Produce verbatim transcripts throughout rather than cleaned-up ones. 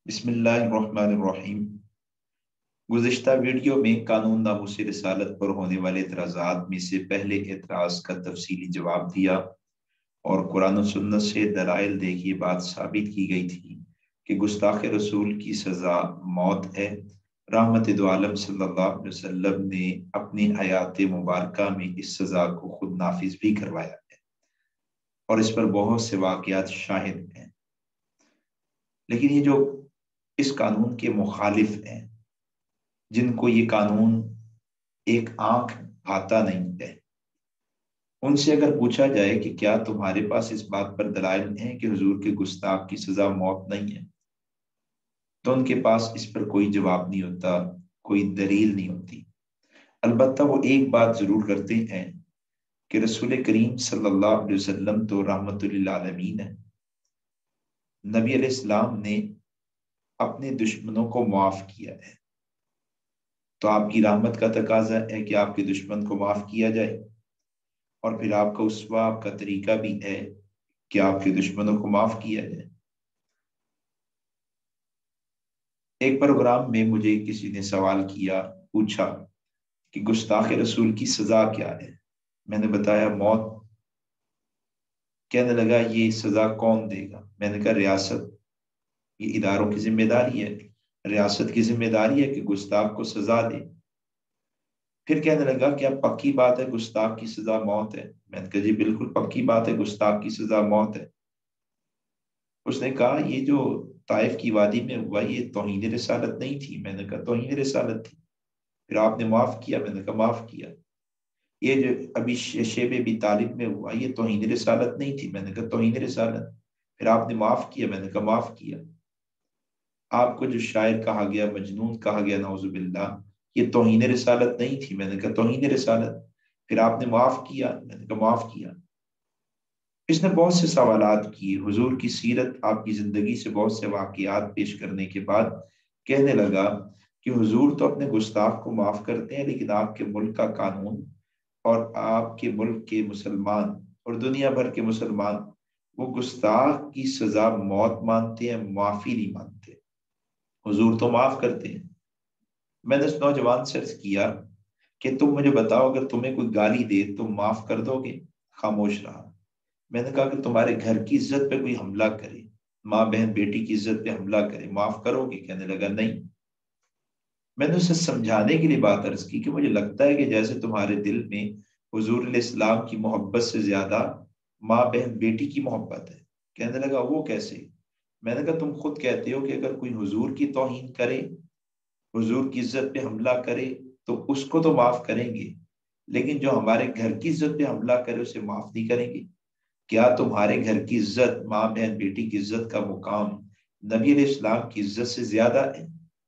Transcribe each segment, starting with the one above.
بسم اللہ الرحمن الرحیم۔ گزشتہ ویڈیو میں قانون ناموس رسالت پر ہونے والے اعتراضات میں سے پہلے اعتراض کا تفصیلی جواب دیا اور قرآن و سنت سے دلائل دے کے بات ثابت کی گئی تھی کہ گستاخ رسول کی سزا موت ہے۔ رحمت دو عالم صلی اللہ علیہ وسلم نے اپنی حیات مبارکہ میں اس سزا کو خود نافذ بھی کروایا ہے اور اس پر بہت سے واقعات شاہد ہیں، لیکن یہ جو اس قانون کے مخالف ہیں، جن کو یہ قانون ایک آنکھ بھاتا نہیں ہے، ان سے اگر پوچھا جائے کہ کیا تمہارے پاس اس بات پر دلائل ہیں کہ حضور کے گستاخ کی سزا موت نہیں ہے، تو ان کے پاس اس پر کوئی جواب نہیں ہوتا، کوئی دلیل نہیں ہوتی۔ البتہ وہ ایک بات ضرور کرتے ہیں کہ رسول کریم صلی اللہ علیہ وسلم تو رحمت للعالمین ہے، نبی علیہ السلام نے اپنے دشمنوں کو معاف کیا ہے، تو آپ کی رحمت کا تقاضا ہے کہ آپ کے دشمن کو معاف کیا جائے، اور پھر آپ کا اسوہ، آپ کا طریقہ بھی ہے کہ آپ کے دشمنوں کو معاف کیا جائے۔ ایک پروگرام میں مجھے کسی نے سوال کیا، پوچھا کہ گستاخ رسول کی سزا کیا ہے؟ میں نے بتایا موت۔ کہنے لگا یہ سزا کون دے گا؟ میں نے کہا ریاست، یہ اداروں کی ذمہ داری ہے، ریاست کی ذمہ داری ہے کہ گستاخ کو سزا دے۔ پھر کہنے لگا کیا پکی بات ہے گستاخ کی سزا موت ہے؟ میں نے کہا جی بالکل پکی بات ہے، گستاخ کی سزا موت ہے۔ اس نے کہا یہ جو طائف کی وادی میں ہوا یہ توہین رسالت نہیں تھی؟ میں نے کہا توہین رسالت تھی۔ پھر آپ نے معاف کیا؟ میں نے کہا معاف کیا۔ یہ جو ابھی شیب ابی طالب میں ہوا یہ توہین رسالت نہیں تھی؟ میں نے کہا توہین رسالت۔ پھر آپ نے معاف کیا؟ میں نے کہا معاف کیا۔ آپ کو جو شاعر کہا گیا، مجنون کہا گیا، نعوذ باللہ، یہ توہین رسالت نہیں تھی؟ میں نے کہا توہین رسالت۔ پھر آپ نے معاف کیا؟ میں نے کہا معاف کیا۔ اس نے بہت سے سوالات کیے، حضور کی سیرت، آپ کی زندگی سے بہت سے واقعات پیش کرنے کے بعد کہنے لگا کہ حضور تو اپنے گستاخ کو معاف کرتے ہیں، لیکن آپ کے ملک کا قانون اور آپ کے ملک کے مسلمان اور دنیا بھر کے مسلمان وہ گستاخ کی سزا موت مانتے ہیں، معافی نہیں مانتے۔ حضور تو معاف کرتے ہیں۔ میں نے اس نوجوان سے عرض کیا کہ تم مجھے بتاؤ اگر تمہیں کوئی گالی دے تم معاف کر دو گے؟ خاموش رہا۔ میں نے کہا کہ تمہارے گھر کی عزت پہ کوئی حملہ کرے، ماں بہن بیٹی کی عزت پہ حملہ کرے، معاف کرو گے؟ کہنے لگا نہیں۔ میں نے اسے سمجھانے کے لیے بات عرض کی کہ مجھے لگتا ہے کہ جیسے تمہارے دل میں حضور علیہ السلام کی محبت سے زیادہ ماں بہن بیٹی کی محبت ہے۔ کہنے لگا وہ کیسے؟ میں نے کہا تم خود کہتے ہو کہ اگر کوئی حضور کی توہین کرے، حضور کی عزت پہ حملہ کرے تو اس کو تو معاف کریں گے، لیکن جو ہمارے گھر کی عزت پہ حملہ کرے اسے معاف نہیں کریں گے۔ کیا تمہارے گھر کی عزت، ماں بہن بیٹی کی عزت کا مقام نبی علیہ السلام کی عزت سے زیادہ ہے؟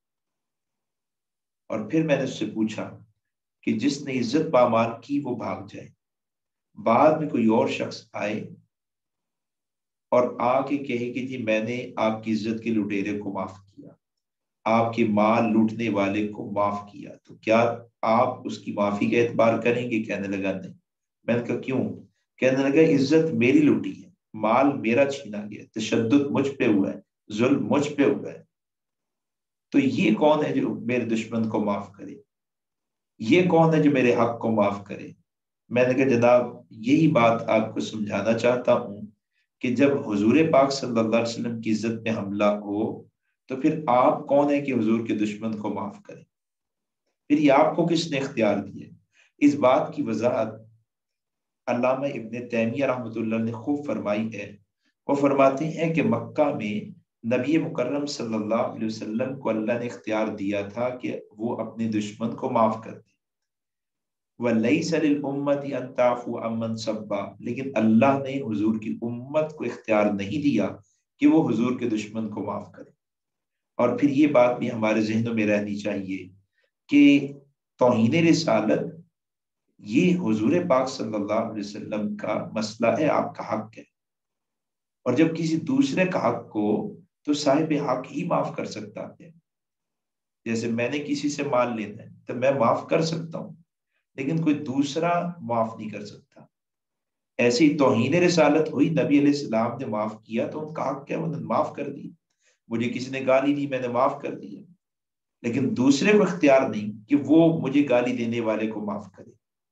اور پھر میں نے اس سے پوچھا کہ جس نے عزت پامال کی وہ بھاگ جائے، بعد میں کوئی اور شخص آئے اور آ کے کہے کہ جی میں نے آپ کی عزت کے لٹیرے کو معاف کیا، آپ کے مال لوٹنے والے کو معاف کیا، تو کیا آپ اس کی معافی کا اعتبار کریں گے؟ کہنے لگا نہیں۔ میں نے کہا کیوں؟ کہنے لگا عزت میری لوٹی ہے، مال میرا چھینا گیا، تشدد مجھ پہ ہوا ہے، ظلم مجھ پہ ہوا ہے، تو یہ کون ہے جو میرے دشمن کو معاف کرے؟ یہ کون ہے جو میرے حق کو معاف کرے؟ میں نے کہا جناب یہی بات آپ کو سمجھانا چاہتا ہوں کہ جب حضور پاک صلی اللہ علیہ وسلم کی عزت پہ حملہ ہو تو پھر آپ کون ہے کہ حضور کے دشمن کو معاف کریں؟ پھر یہ آپ کو کس نے اختیار دیا؟ اس بات کی وضاحت علامہ ابن تیمیہ رحمۃ اللہ نے خوب فرمائی ہے۔ وہ فرماتے ہیں کہ مکہ میں نبی مکرم صلی اللہ علیہ وسلم کو اللہ نے اختیار دیا تھا کہ وہ اپنے دشمن کو معاف کر دیں، وَلَيْسَ لِلْأُمَّةِ أَن تَعْفُوَ عَمَّنْ سَبَّ، لیکن اللہ نے حضور کی امت کو اختیار نہیں دیا کہ وہ حضور کے دشمن کو معاف کرے۔ اور پھر یہ بات بھی ہمارے ذہنوں میں رہنی چاہیے کہ توہین رسالت یہ حضور پاک صلی اللہ علیہ وسلم کا مسئلہ ہے، آپ کا حق ہے، اور جب کسی دوسرے کا حق کو تو صاحب حق ہی معاف کر سکتا ہے۔ جیسے میں نے کسی سے مال لینا ہے تو میں معاف کر سکتا ہوں، لیکن کوئی دوسرا معاف نہیں کر سکتا۔ ایسی توہین رسالت ہوئی، نبی علیہ السلام نے معاف کیا تو ان کا حق کیا، انہوں نے معاف کر دی۔ مجھے کسی نے گالی دی میں نے معاف کر دیا، لیکن دوسرے کو اختیار نہیں کہ وہ مجھے گالی دینے والے کو معاف کرے۔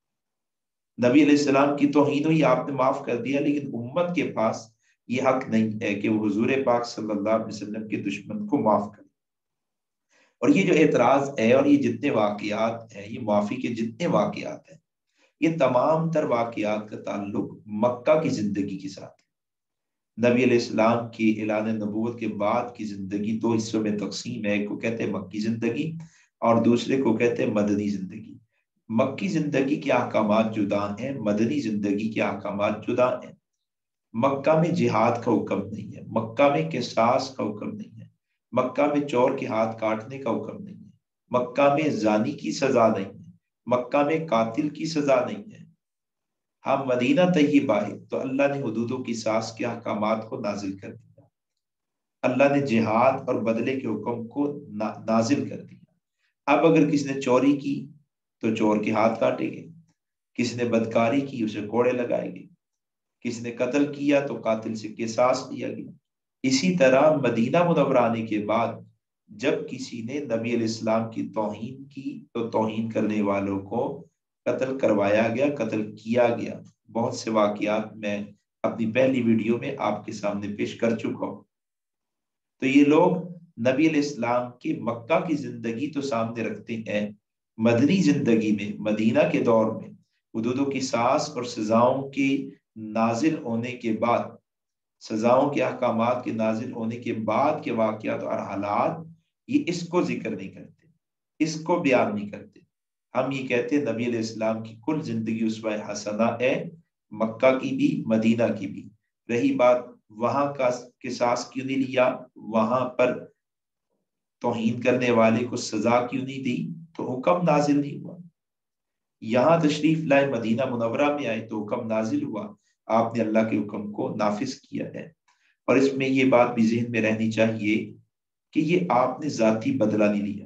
نبی علیہ السلام کی توہین ہوئی، آپ نے معاف کر دیا، لیکن امت کے پاس یہ حق نہیں ہے کہ وہ حضور پاک صلی اللہ علیہ وسلم کے دشمن کو معاف کرے۔ اور یہ جو اعتراض ہے اور یہ جتنے واقعات ہیں، یہ معافی کے جتنے واقعات ہیں، یہ تمام تر واقعات کا تعلق مکہ کی زندگی کے ساتھ ہے۔ نبی علیہ السلام کی اعلان نبوت کے بعد کی زندگی دو حصوں میں تقسیم ہے، ایک کو کہتے ہیں مکی زندگی اور دوسرے کو کہتے ہیں مدنی زندگی۔ مکی زندگی کے احکامات جدا ہیں، مدنی زندگی کے احکامات جدا ہیں۔ مکہ میں جہاد کا حکم نہیں ہے، مکہ میں قصاص کا حکم نہیں ہے، مکہ میں چور کے ہاتھ کاٹنے کا حکم نہیں ہے، مکہ میں زانی کی سزا نہیں ہے، مکہ میں قاتل کی سزا نہیں ہے۔ ہم مدینہ طیبہ ہے تو اللہ نے حدود و قصاص کے احکامات کو نازل کر دیا، اللہ نے جہاد اور بدلے کے حکم کو نازل کر دیا۔ اب اگر کسی نے چوری کی تو چور کے ہاتھ کاٹے گئے، کسی نے بدکاری کی اسے کوڑے لگائے گئے، کسی نے قتل کیا تو قاتل سے قصاص لیا گیا۔ اسی طرح مدینہ منورہ آنے کے بعد جب کسی نے نبی علیہ السلام کی توہین کی تو توہین کرنے والوں کو قتل کروایا گیا، قتل کیا گیا۔ بہت سے واقعات میں اپنی پہلی ویڈیو میں آپ کے سامنے پیش کر چکا ہوں۔ تو یہ لوگ نبی علیہ السلام کی مکہ کی زندگی تو سامنے رکھتے ہیں، مدنی زندگی میں مدینہ کے دور میں حدود و قصاص اور سزاؤں کی نازل ہونے کے بعد، سزاؤں کے احکامات کے نازل ہونے کے بعد کے واقعات اور حالات، یہ اس کو ذکر نہیں کرتے، اس کو بیان نہیں کرتے۔ ہم یہ کہتے ہیں نبی علیہ السلام کی کل زندگی اسوہ حسنہ ہے، مکہ کی بھی مدینہ کی بھی۔ رہی بات وہاں کا قصاص کیوں نہیں لیا، وہاں پر توہین کرنے والے کو سزا کیوں نہیں دی، تو حکم نازل نہیں ہوا۔ یہاں تشریف لائے مدینہ منورہ میں آئے تو حکم نازل ہوا، آپ نے اللہ کے حکم کو نافذ کیا ہے۔ اور اس میں یہ بات بھی ذہن میں رہنی چاہیے کہ یہ آپ نے ذاتی بدلہ نہیں لیا،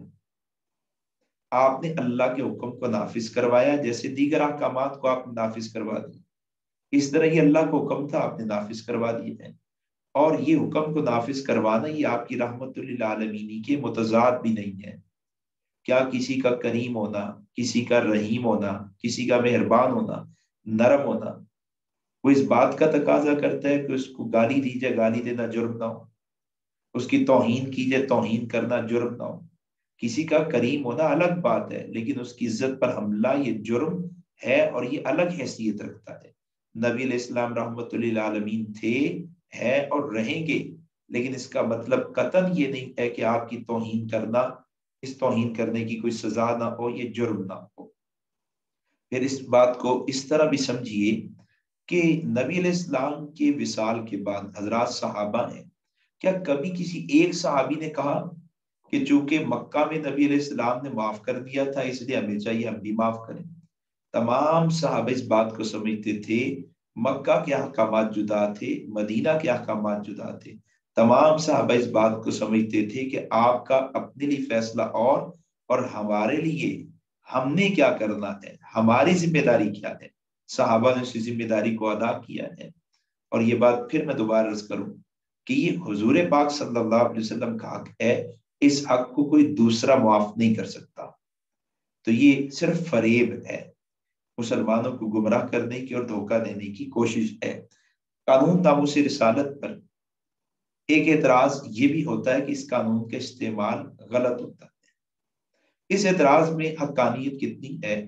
آپ نے اللہ کے حکم کو نافذ کروایا، جیسے دیگر احکامات کو آپ نے نافذ کروا دیا، اس طرح یہ اللہ کو حکم تھا آپ نے نافذ کروا دیے ہیں۔ اور یہ حکم کو نافذ کروانا یہ آپ کی رحمت للعالمین کے متضاد بھی نہیں ہے۔ کیا کسی کا کریم ہونا، کسی کا رحیم ہونا، کسی کا مہربان ہونا، نرم ہونا، وہ اس بات کا تقاضا کرتا ہے کہ اس کو گالی دی جائے، گالی دینا جرم نہ ہو، اس کی توہین کی جائے، توہین کرنا جرم نہ ہو؟ کسی کا کریم ہونا الگ بات ہے، لیکن اس کی عزت پر حملہ یہ جرم ہے اور یہ الگ حیثیت رکھتا ہے۔ نبی علیہ السلام رحمت للعالمین تھے، ہے اور رہیں گے، لیکن اس کا مطلب قطعاً یہ نہیں ہے کہ آپ کی توہین کرنا، اس توہین کرنے کی کوئی سزا نہ ہو، یہ جرم نہ ہو۔ پھر اس بات کو اس طرح بھی سمجھیے کہ نبی علیہ السلام کے وصال کے بعد حضرات صحابہ ہیں، کیا کبھی کسی ایک صحابی نے کہا کہ چونکہ مکہ میں نبی علیہ السلام نے معاف کر دیا تھا اس لیے ہمیں چاہیے ہم بھی معاف کریں؟ تمام صحابہ اس بات کو سمجھتے تھے مکہ کے احکامات جدا تھے، مدینہ کے احکامات جدا تھے۔ تمام صحابہ اس بات کو سمجھتے تھے کہ آپ کا اپنے لیے فیصلہ اور اور ہمارے لیے ہم نے کیا کرنا ہے، ہماری ذمہ داری کیا ہے۔ صحابہ نے اس ذمہ داری کو ادا کیا ہے۔ اور یہ بات پھر میں دوبارہ عرض کروں کہ یہ حضور پاک صلی اللہ علیہ وسلم کا حق ہے، اس حق کو کوئی دوسرا معاف نہیں کر سکتا۔ تو یہ صرف فریب ہے، مسلمانوں کو گمراہ کرنے کی اور دھوکہ دینے کی کوشش ہے۔ قانون ناموس رسالت پر ایک اعتراض یہ بھی ہوتا ہے کہ اس قانون کا استعمال غلط ہوتا ہے۔ اس اعتراض میں حقانیت کتنی ہے،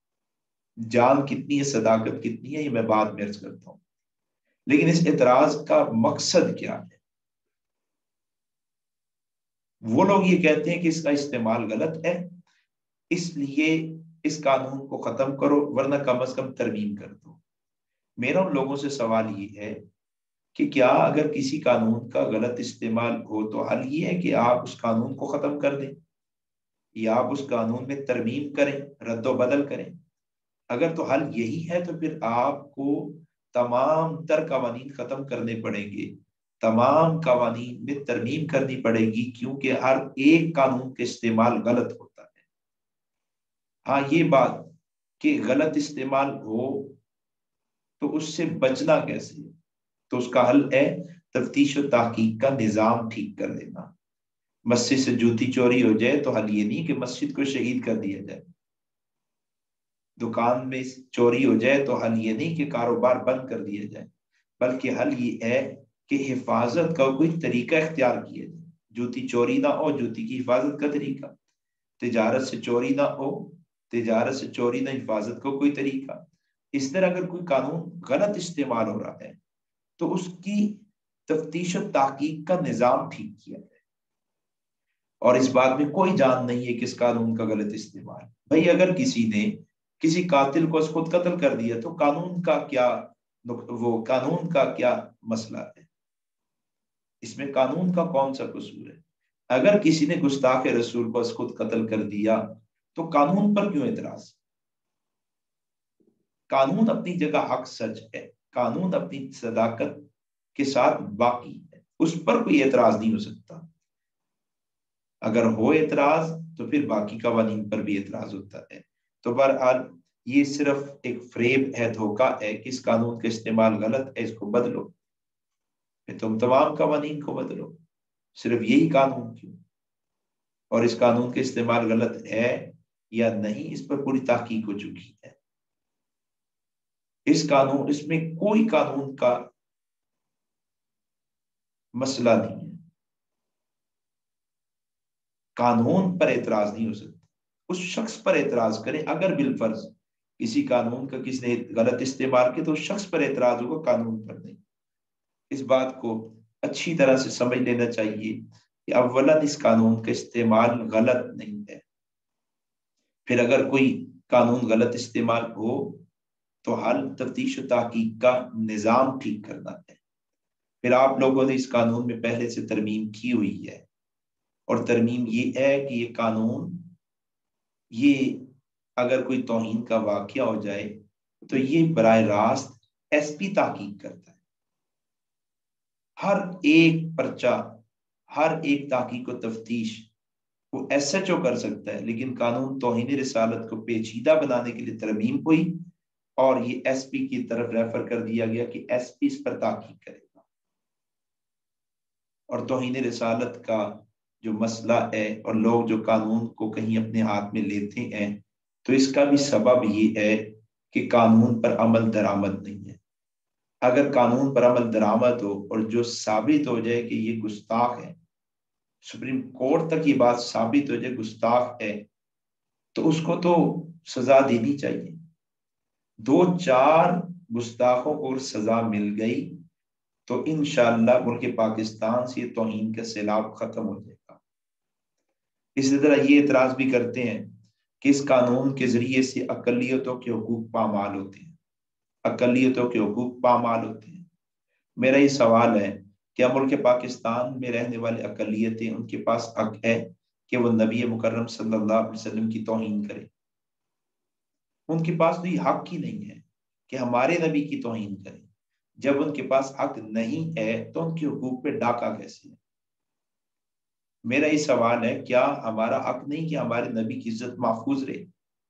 جان کتنی ہے، صداقت کتنی ہے، یہ میں بعد میں عرض کرتا ہوں، لیکن اس اعتراض کا مقصد کیا ہے؟ وہ لوگ یہ کہتے ہیں کہ اس کا استعمال غلط ہے، اس لیے اس قانون کو ختم کرو ورنہ کم از کم ترمیم کر دو۔ میرا ان لوگوں سے سوال یہ ہے کہ کیا اگر کسی قانون کا غلط استعمال ہو تو حل یہ ہے کہ آپ اس قانون کو ختم کر دیں یا آپ اس قانون میں ترمیم کریں، رد و بدل کریں؟ اگر تو حل یہی ہے تو پھر آپ کو تمام تر قوانین ختم کرنے پڑیں گے، تمام قوانین میں ترمیم کرنی پڑے گی، کیونکہ ہر ایک قانون کا استعمال غلط ہوتا ہے۔ ہاں یہ بات کہ غلط استعمال ہو تو اس سے بچنا کیسے، تو اس کا حل ہے तफ्तीश और तहकीक का निज़ाम ठीक कर देना। मस्जिद से जूती चोरी हो जाए तो हल ये नहीं कि मस्जिद को शहीद कर दिया जाए, दुकान में चोरी हो जाए तो हल ये नहीं कि कारोबार बंद कर दिया जाए, बल्कि हल ये है कि हिफाजत का कोई तरीका इख्तियार किया जाए। जूती चोरी ना हो, जूती की हिफाजत का तरीका, तिजारत से चोरी ना हो, तिजारत से चोरी ना हिफाजत का कोई तरीका। इस तरह अगर कोई कानून गलत इस्तेमाल हो रहा है तो उसकी तफ्तीश और तहकीक का निज़ाम ठीक किया जाए। और इस बात में कोई जान नहीं है कि इस कानून का गलत इस्तेमाल। भाई अगर किसी ने किसी कातिल को खुद कत्ल कर दिया तो कानून का क्या, वो कानून का क्या मसला है, इसमें कानून का कौन सा कसूर है? अगर किसी ने गुस्ताख रसूल को खुद कत्ल कर दिया तो कानून पर क्यों एतराज? कानून अपनी जगह हक सच है, कानून अपनी सदाकत के साथ बाकी है, उस पर कोई एतराज नहीं हो सकता। अगर हो एतराज तो फिर बाकी कवानीन पर भी एतराज होता है। तो बहरहाल ये सिर्फ एक फ्रेब है, धोखा है कि इस कानून का इस्तेमाल गलत है, इसको बदलो। फिर तुम तमाम कवानीन को बदलो, सिर्फ यही कानून क्यों? और इस कानून का इस्तेमाल गलत है या नहीं, इस पर पूरी तहकीक हो चुकी है। इस कानून इसमें कोई कानून का मसला नहीं है, कानून पर एतराज नहीं हो सकता। उस शख्स पर एतराज करें, अगर बिलफर्ज किसी कानून का किसी ने गलत इस्तेमाल किया तो उस शख्स पर एतराज होगा, कानून पर नहीं। इस बात को अच्छी तरह से समझ लेना चाहिए कि अव्वलन इस कानून का इस्तेमाल गलत नहीं है। फिर अगर कोई कानून गलत इस्तेमाल हो तो हल तफ्तीश तहकीक का निज़ाम ठीक करना है। फिर आप लोगों ने इस कानून में पहले से तरमीम की हुई है, और तरमीम ये है कि ये कानून, ये अगर कोई तौहीन का वाक़या हो जाए तो ये बराह रास्त एसपी तहकीक करता है। हर एक पर्चा, हर एक तहकीक व तफ्तीश वो एस एच ओ कर सकता है, लेकिन कानून तौहीन रिसालत को पेचीदा बनाने के लिए तरमीम हुई और ये एसपी की तरफ रेफर कर दिया गया कि एसपी इस पर तहकीक करेगा। और तौहीन रिसालत का जो मसला है और लोग जो कानून को कहीं अपने हाथ में लेते हैं, तो इसका भी सबब ये है कि कानून पर अमल दरामद नहीं है। अगर कानून पर अमल दरामद हो और जो साबित हो जाए कि ये गुस्ताख है, सुप्रीम कोर्ट तक ये बात साबित हो जाए गुस्ताख है, तो उसको तो सजा देनी चाहिए। दो चार गुस्ताखों को सजा मिल गई तो इंशाअल्लाह मुल्क पाकिस्तान से तौहीन का सैलाब खत्म हो जाएगा। इसी तरह ये एतराज भी करते हैं कि इस कानून के जरिए से अकलियतों के हुकूक पामाल होते हैं, अकलियतों के हुकूक पामाल होते हैं। मेरा ये सवाल है, क्या मुल्क पाकिस्तान में रहने वाले अकलियतें, उनके पास हक है कि वो नबी मुकर्रम सल्लल्लाहु अलैहि वसल्लम की तौहीन करें? उनके पास तो ये हक ही नहीं है कि हमारे नबी की तौहीन करें। जब उनके पास हक नहीं है तो उनके हुकूक पे डाका कैसे है? मेरा ये सवाल है, क्या हमारा हक नहीं कि हमारे नबी की इज्जत महफूज रहे?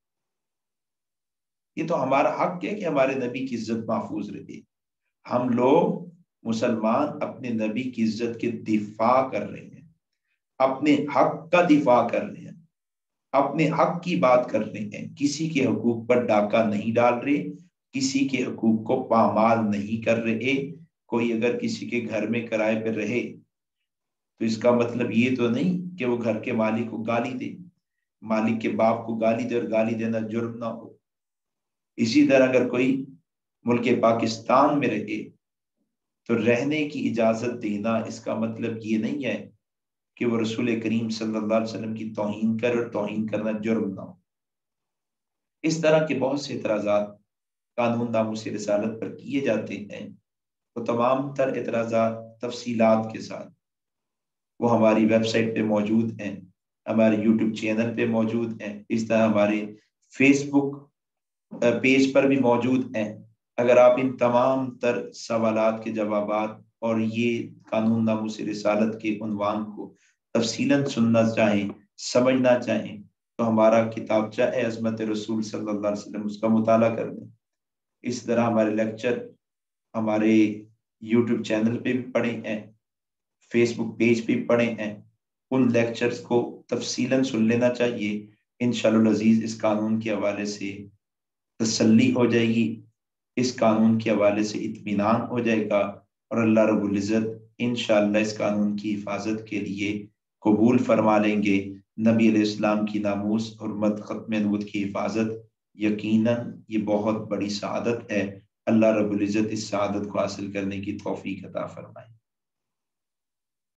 ये तो हमारा हक है कि हमारे नबी की इज्जत महफूज रहे। हम लोग मुसलमान अपने नबी की इज्जत के दिफा कर रहे हैं, अपने हक का दिफा कर रहे हैं, अपने हक की बात कर रहे हैं, किसी के हुकूक पर डाका नहीं डाल रहे, किसी के हुकूक को पामाल नहीं कर रहे। कोई अगर किसी के घर में किराए पर रहे तो इसका मतलब ये तो नहीं कि वो घर के मालिक को गाली दे, मालिक के बाप को गाली दे और गाली देना जुर्म ना हो। इसी तरह अगर कोई मुल्क पाकिस्तान में रहे तो रहने की इजाजत देना, इसका मतलब ये नहीं है कि वो रसूल करीम सल्लल्लाहु अलैहि वसल्लम की तौहीन कर और तौहीन करना जुर्म ना हो। इस तरह के बहुत से एतराज़ात कानून नामूस रिसालत पर किए जाते हैं। तो तमाम तर एतराज़ात तफसीलात के साथ वो हमारी वेबसाइट पे मौजूद हैं, हमारे यूट्यूब चैनल पे मौजूद हैं, इस तरह हमारे फेसबुक पेज पर भी मौजूद हैं। अगर आप इन तमाम तर सवालात के जवाबात और ये कानून नामूस रिसालत के उन्वान को तफसीलन सुनना चाहें, समझना चाहें, तो हमारा किताबचा है अज़मत रसूल सल्लल्लाहु अलैहि वसल्लम, उसका मुताला कर लें। इस तरह हमारे लेक्चर, हमारे یوٹیوب چینل پہ بھی پڑھے ہیں، فیس بک پیج پہ بھی پڑھے ہیں، ان لیکچرز کو تفصیلاً سن لینا چاہیے۔ انشاءاللہ العزیز اس قانون کے حوالے سے تسلی ہو جائے گی، اس قانون کے حوالے سے اطمینان ہو جائے گا، اور اللہ رب العزت انشاءاللہ اس قانون کی حفاظت کے لیے قبول فرما لیں گے۔ نبی علیہ السلام کی ناموس اور حرمت ختم نبوت کی حفاظت یقیناً یہ بہت بڑی سعادت ہے۔ اللہ رب العزت اس سعادت کو حاصل کرنے کی توفیق عطا فرمائے۔